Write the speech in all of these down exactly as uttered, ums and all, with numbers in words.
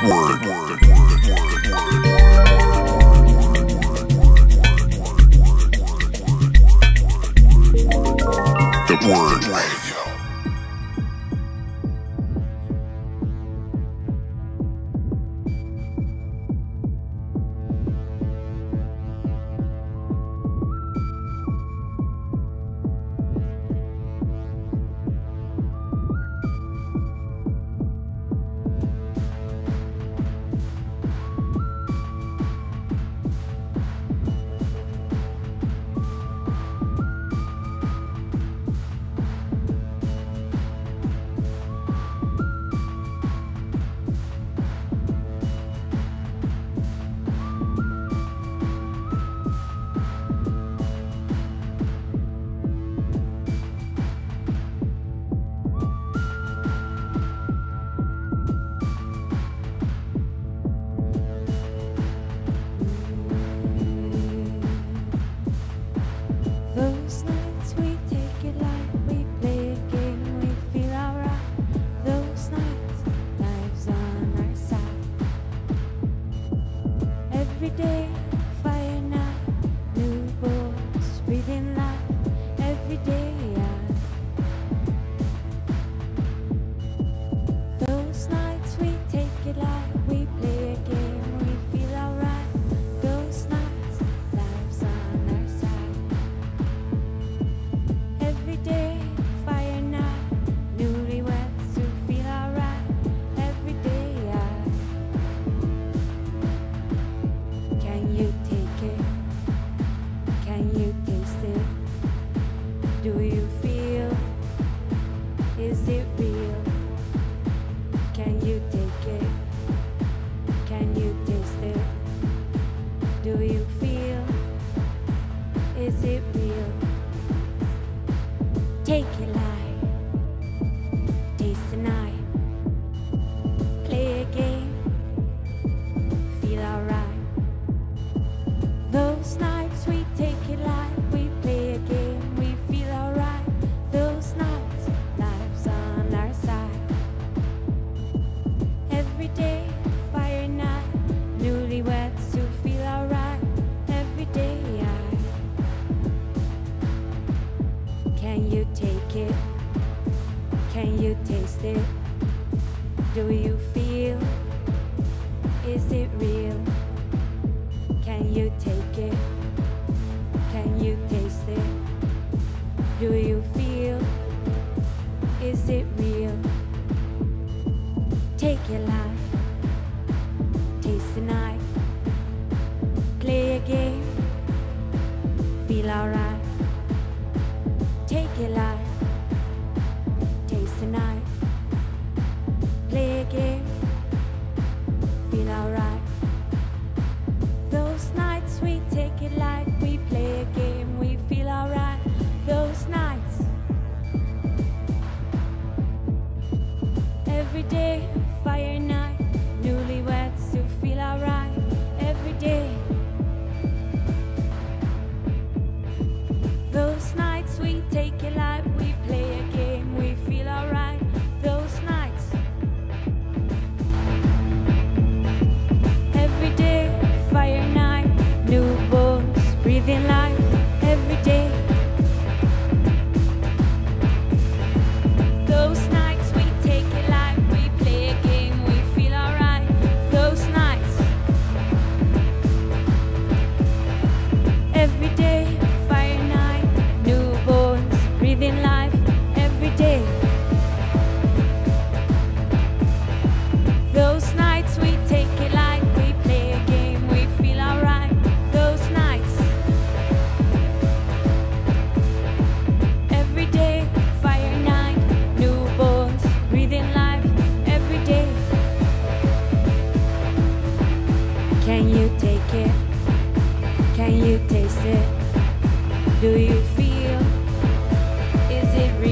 Do you feel? Is it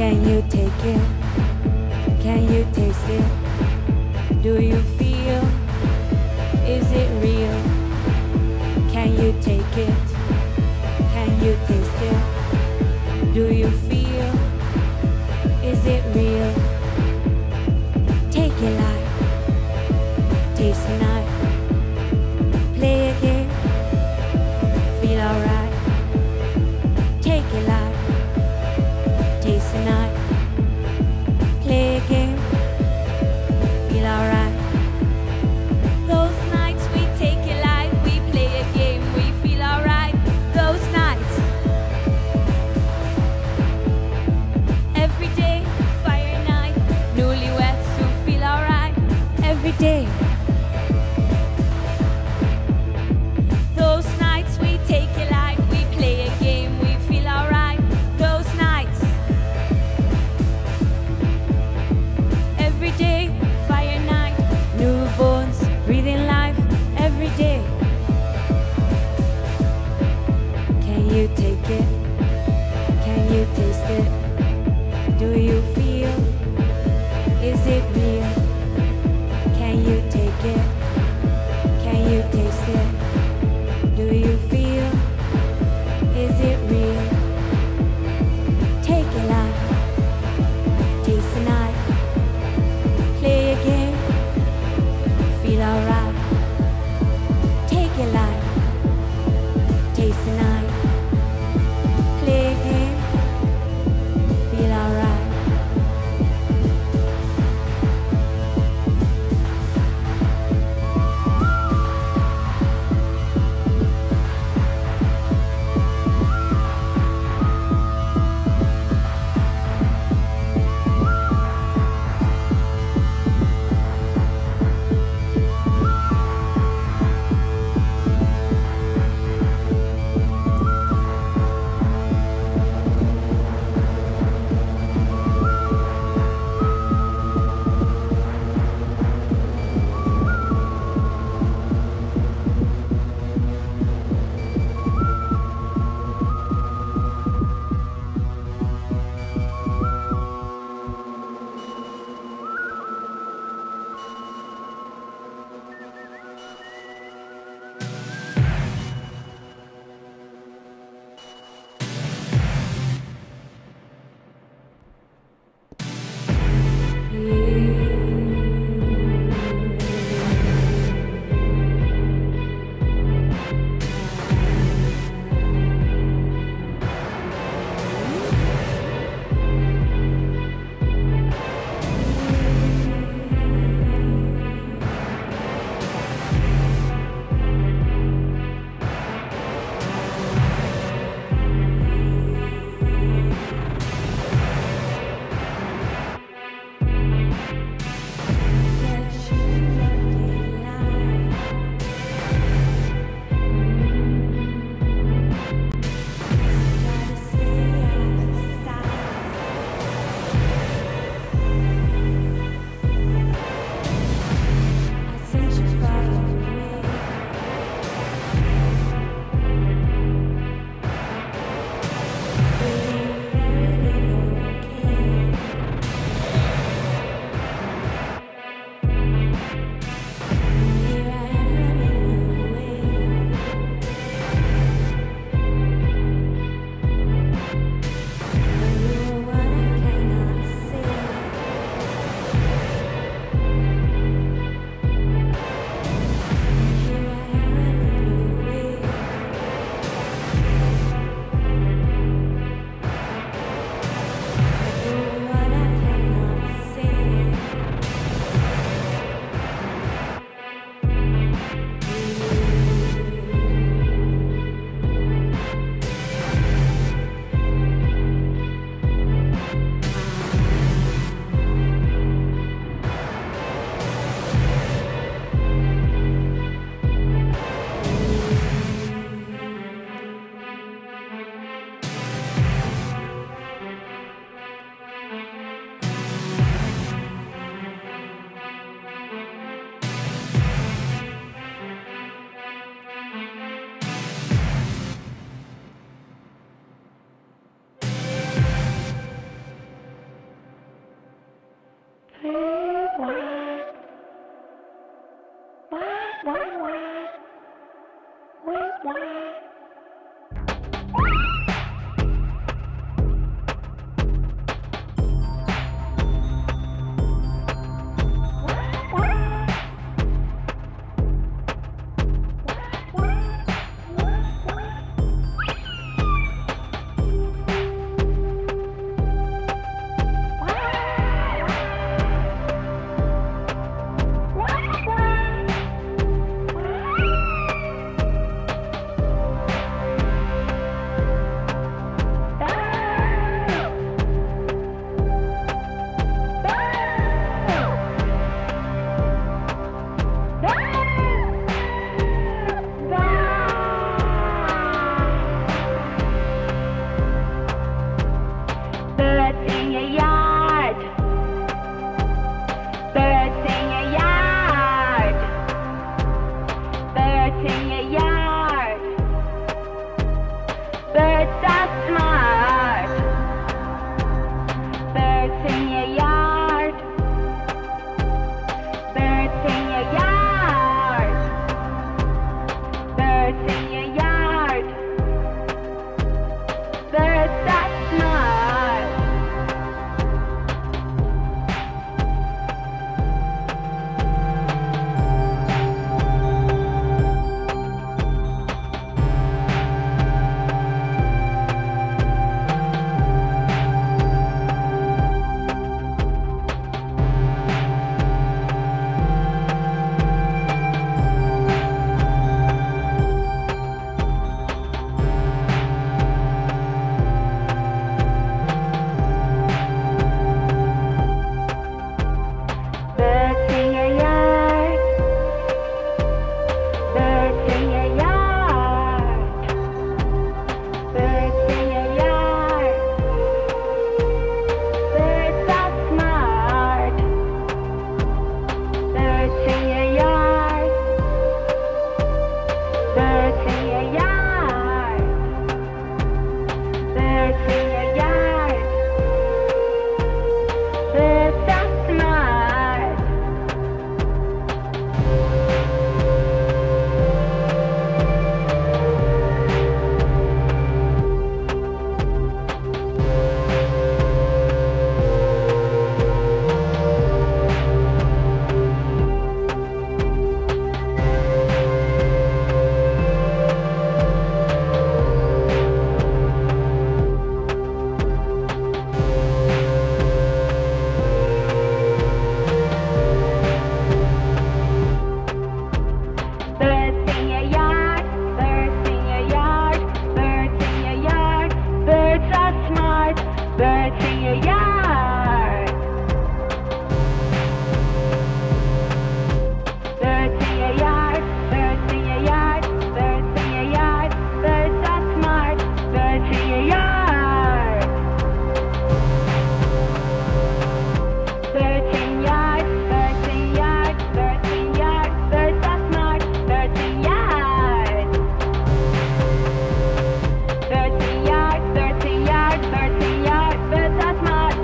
Can you take it? Can you taste it? Do you feel? Is it real? Can you take it? Can you taste it? Do you feel? Is it real? Take it light, taste the night, play a game, feel alright. Take it light, taste the night, play a game, feel alright. Those nights we take it light, we play a game, we feel alright. Those nights, every day, fire night, newlyweds who feel alright. Every day, those nights we take it light, we play a game, we feel alright. Those nights, every day, fire night, newborns breathing life. Every day, can you take it? Can you taste it? Do you feel? Is it real? Can you take it? Can you taste it? Do you feel? Is it real? Take it light, taste the night, play a game, feel alright. Take it light, taste the night, play a game, feel alright. Birds are smart. Birds in your yard. Birds in your yard. Birds in your yard. Birds are smart. Birds in your yard. Birds in your yard. Birds in your yard. Birds are smart. Birds in your yard. Birds in your yard. Birds in your yard. Birds are smart. Birds in your yard, birds in your yard, birds in your yard, birds are smart, birds in your yard. Birds in your yard, birds in your yard, birds in your yard, birds are smart, birds in your yard. Birds in yard, birds in yard, birds in yard, birds are smart, birds in yard. Birds in yard, birds in yard, birds in yard, birds are smart,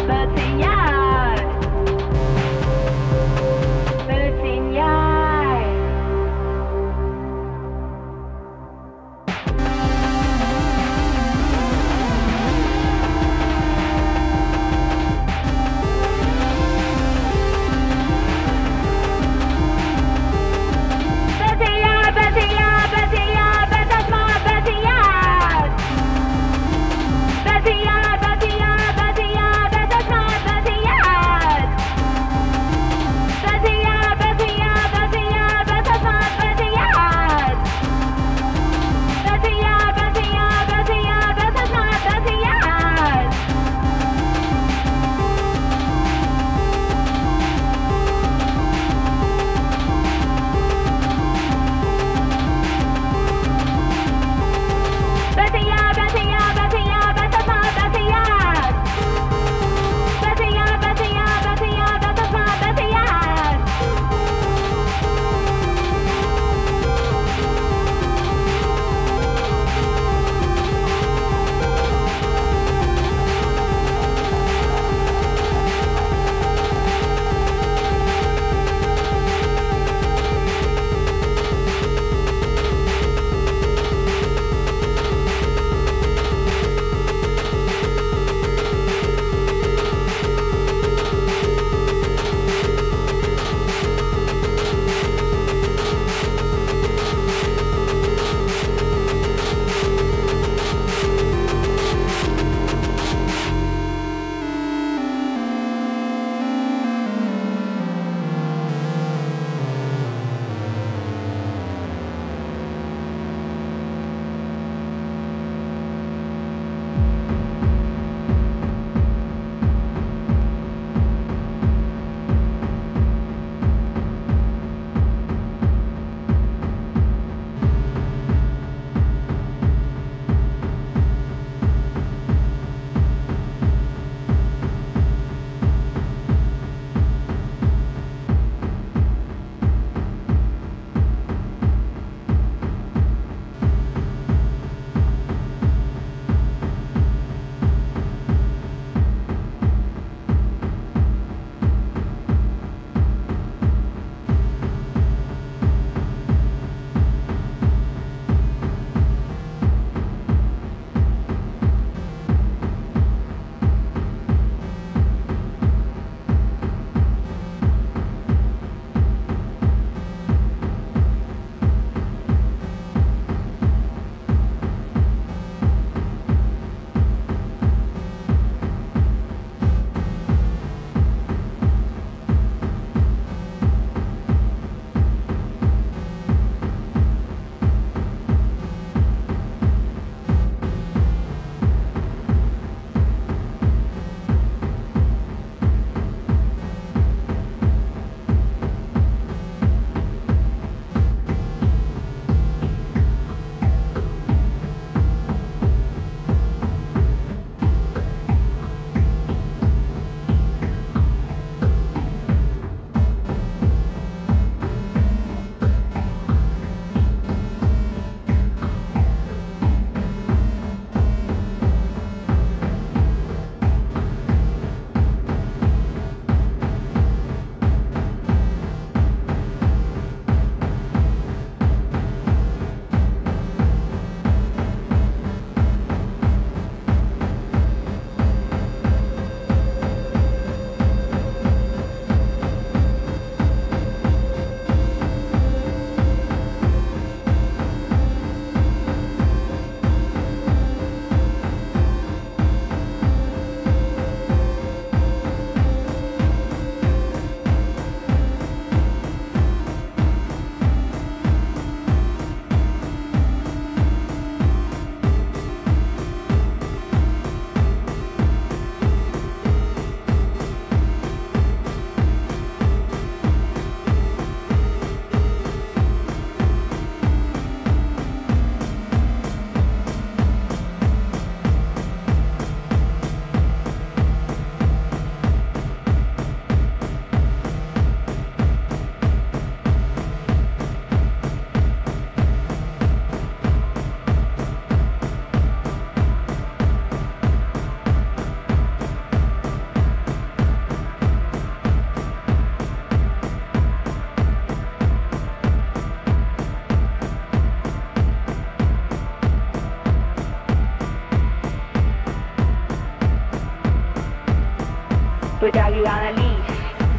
Put doggy on a leash.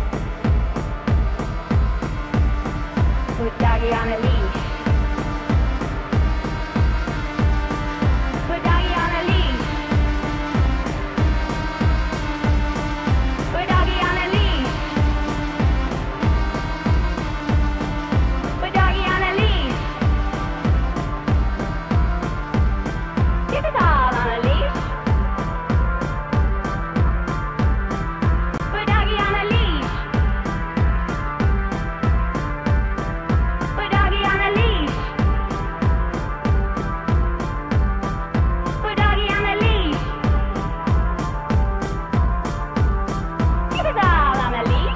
Put doggy on a leash. Put doggy on a leash. Put doggy on a leash. Put doggy on a leash. Keep it all on a leash. Put doggy on a leash. Put doggy on a leash. Put doggy on a leash. Keep it all on a leash.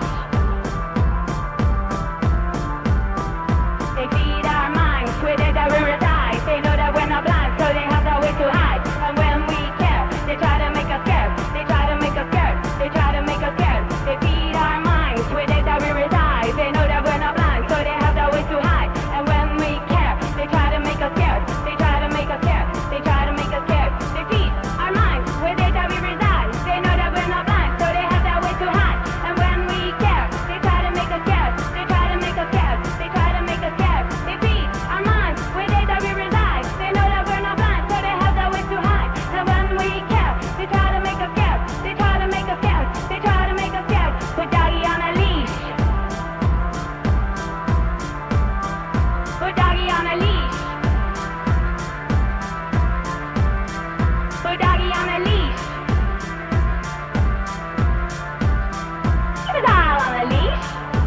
They feed our minds with it that we reside. They know that we're not blind, so they have no way to hide. And when we care, they try to make us scared. They try to make us scared. They try to make us scared. They feed our minds with it that we reside. They know that we're not blind, so they have no way to hide. And when we care, they try to make us scared. They try to make us scared. They try to make us scared. They feed our minds with it that we reside. They know that we're not blind, so they have that way to hide. And when we care, they try to make us scared. They try to make us scared. They try to make us scared. They feed our minds with it that we reside. They know that we're not blind, so they have that way to hide. And when we care, they try to make us scared. They try to make us scared. They try to make us scared. Put doggy on a leash. Put doggy on a leash. Put doggy on a leash. Keep it all on a leash.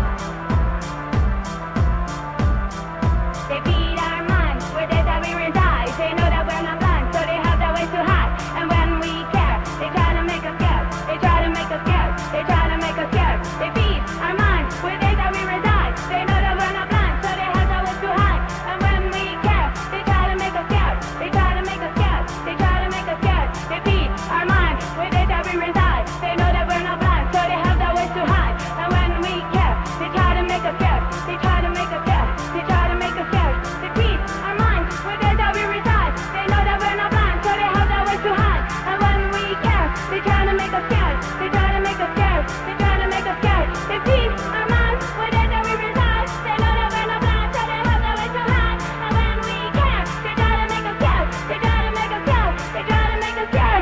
They feed our minds with it that we reside. They know that we're not blind, so they have that way to hide. And when we care, they try to make us scared. They try to make us scared. They try to make us scared. They feed our minds with it that we reside. They know that we're not blind, so they have that way to hide. And when we care, they try to make us scared. They try to make us scared. They try to make us scared. They feed our minds with it that we reside. They know that we're not blind, so they have that way to hide. And when we care, they try to make us scared. They try to make us scared. They try to make us scared. They feed our minds with it that we reside. They know that we're not blind, so they have that way to hide. And when we care, they try to make us scared. They try to make us scared. They try to make us scared. They feed our minds with it that we reside. They know that we're not blind, so they have that way to hide. And when we care, they try to make us scared. They try to make us scared. They try to make us scared.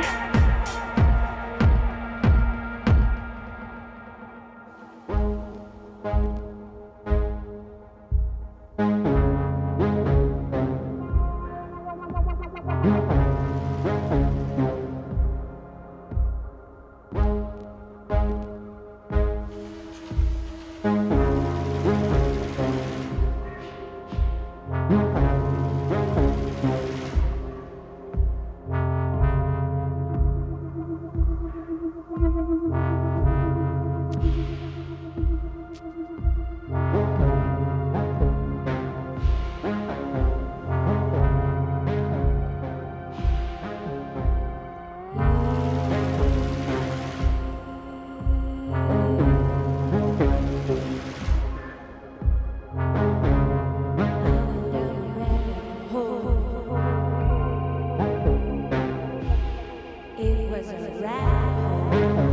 It was a rap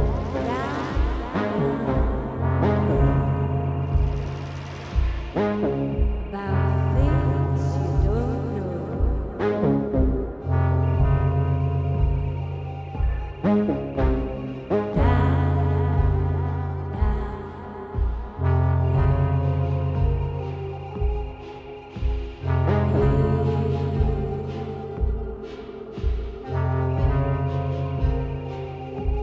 about things you don't know.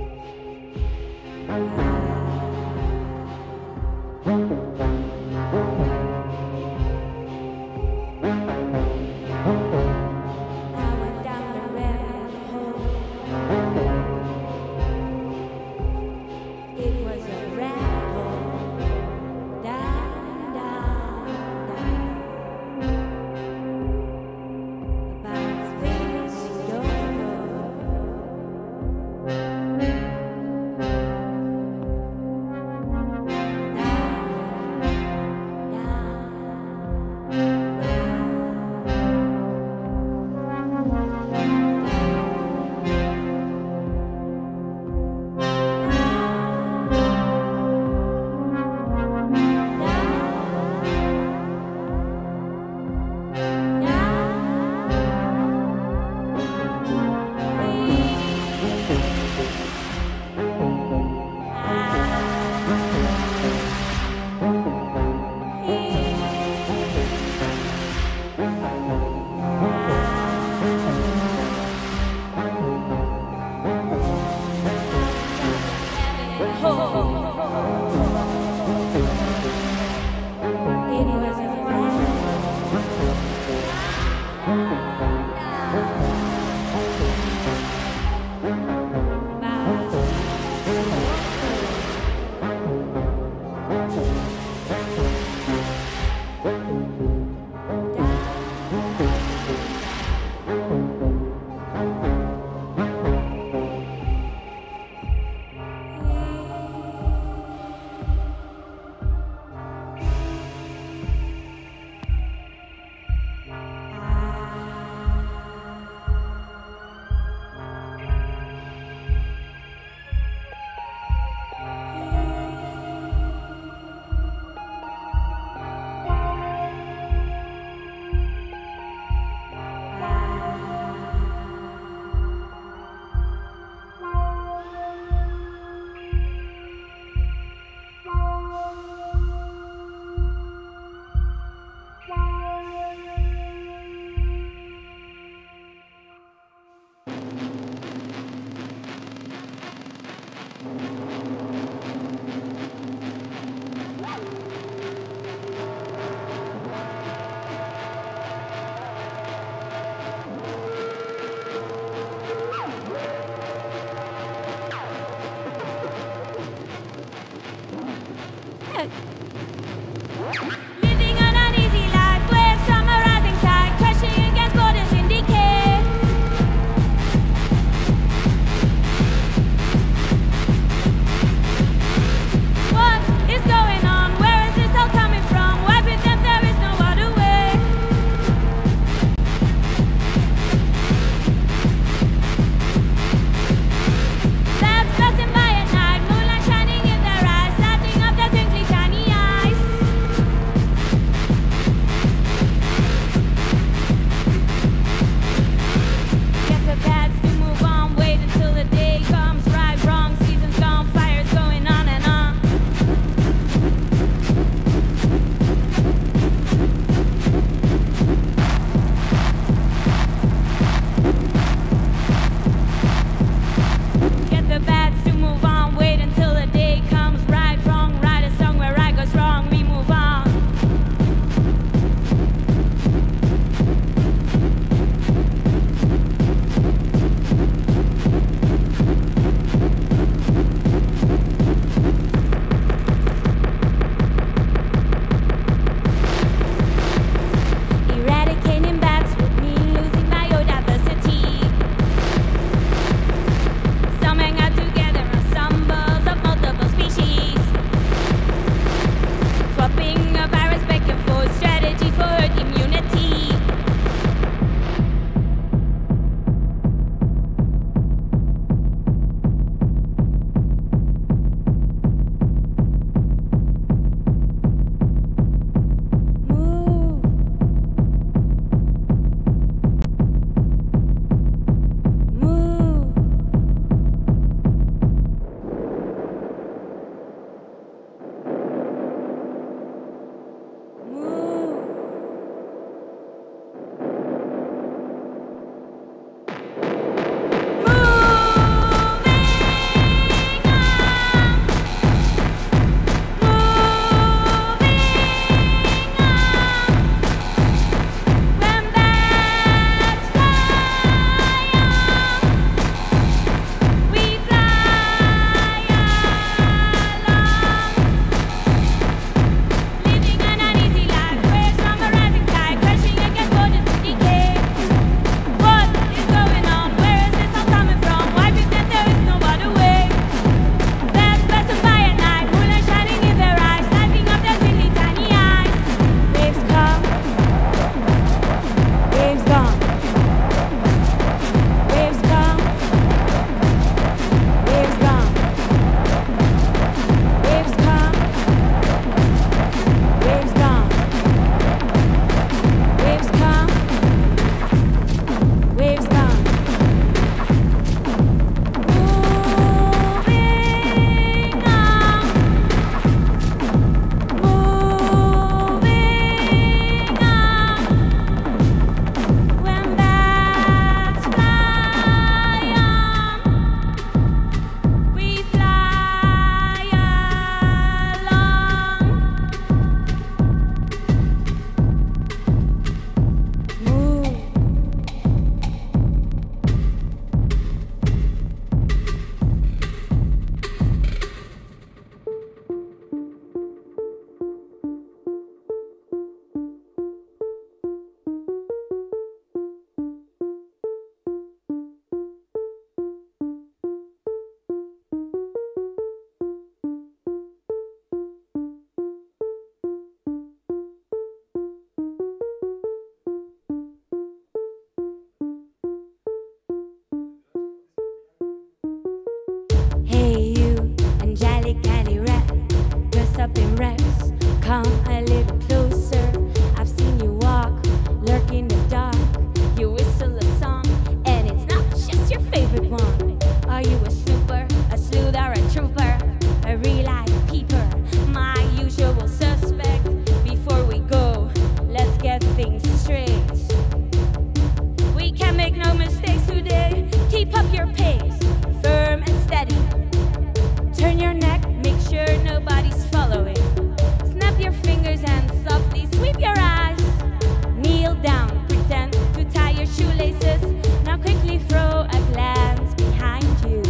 up in wrecks. Come a little closer. I've seen you walk, lurk in the dark. You whistle a song, and it's not just your favorite one. Are you a super, a sleuth, or a trooper? A real life peeper? My usual suspect. Before we go, let's get things straight. We can make no mistakes today. Keep up your pace, firm and steady. Turn your neck, make sure nobody's following. Snap your fingers and softly sweep your eyes. Kneel down, pretend to tie your shoelaces. Now quickly throw a glance behind you.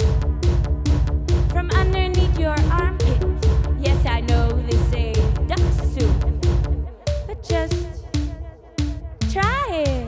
From underneath your armpit, yes, I know they say duck soup, but just try it.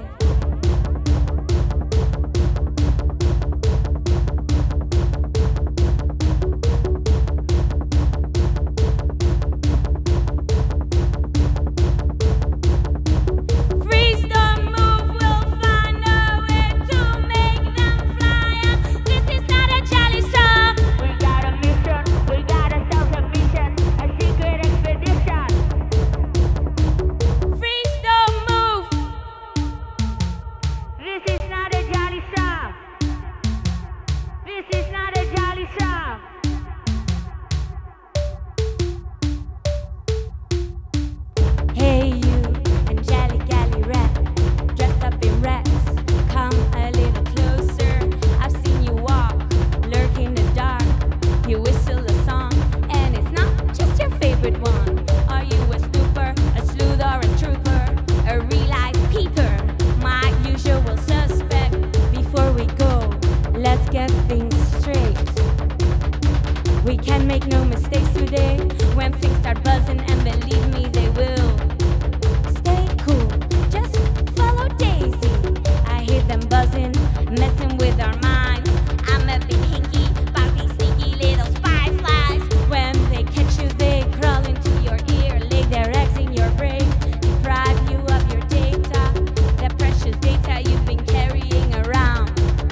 We can make no mistakes today. When things start buzzing, and believe me, they will. Stay cool, just follow Daisy. I hear them buzzing, messing with our minds. I'm a bit hinky about these sneaky little spy flies. When they catch you, they crawl into your ear, lay their eggs in your brain, deprive you of your data, the precious data you've been carrying around.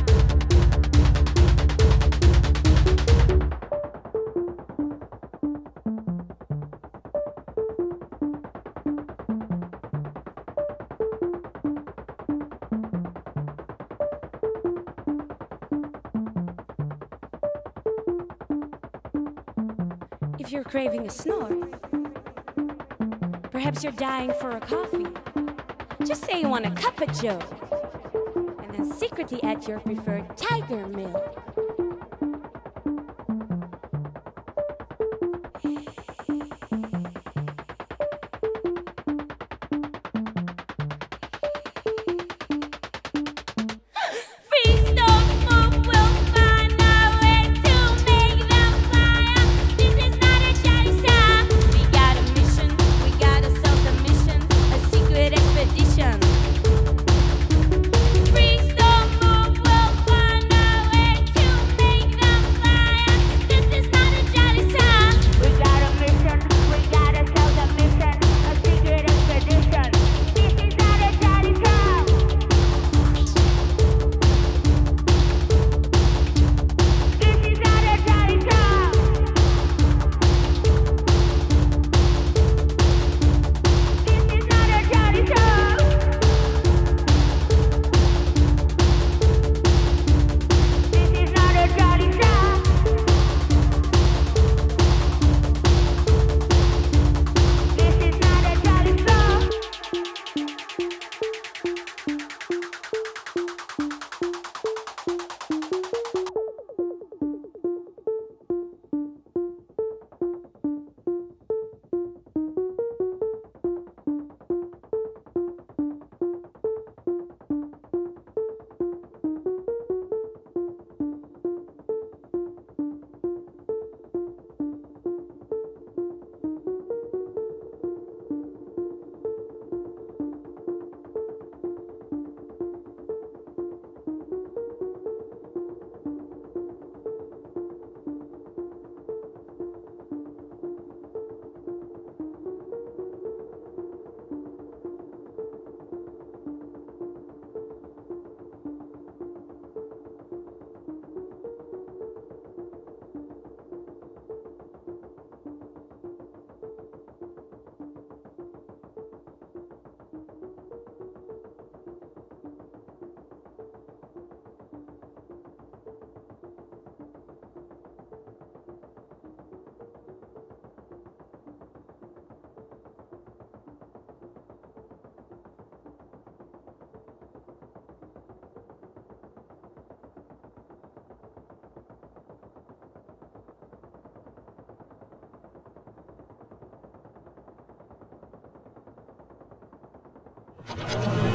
If you're craving a snore, perhaps you're dying for a coffee, just say you want a cup of joe, and then secretly add your preferred tiger milk. Freeze, don't move, we'll find our way to Thank you.